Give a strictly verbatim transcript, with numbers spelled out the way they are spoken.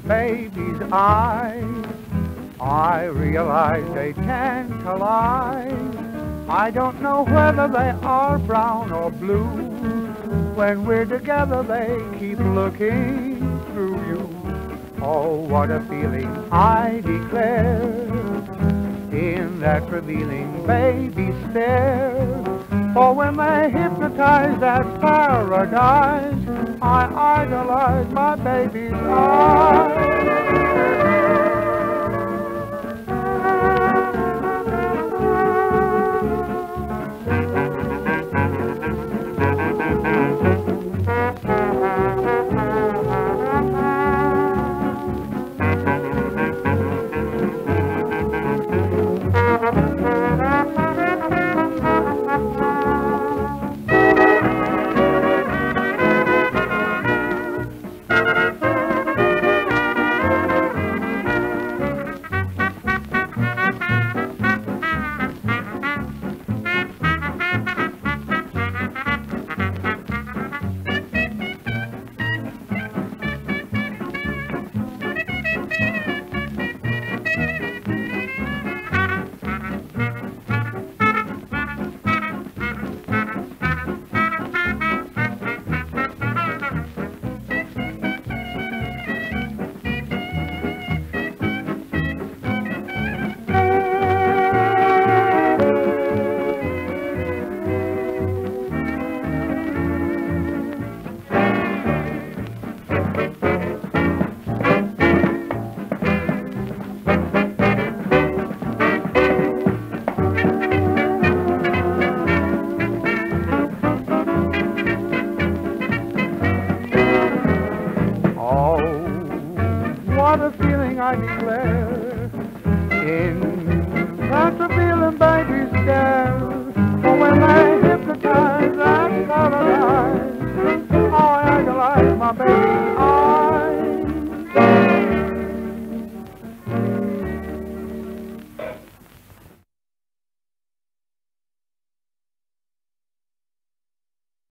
baby's eyes, I realize they tantalize. I don't know whether they are brown or blue. When we're together they keep looking through you. Oh, what a feeling, I declare, in that revealing baby stare. For when they hypnotize, that's paradise. I idolize my baby's eyes. What a feeling, I declare, in that revealing baby stare. For when they hypnotize and colorize, how I idolize my baby's eyes.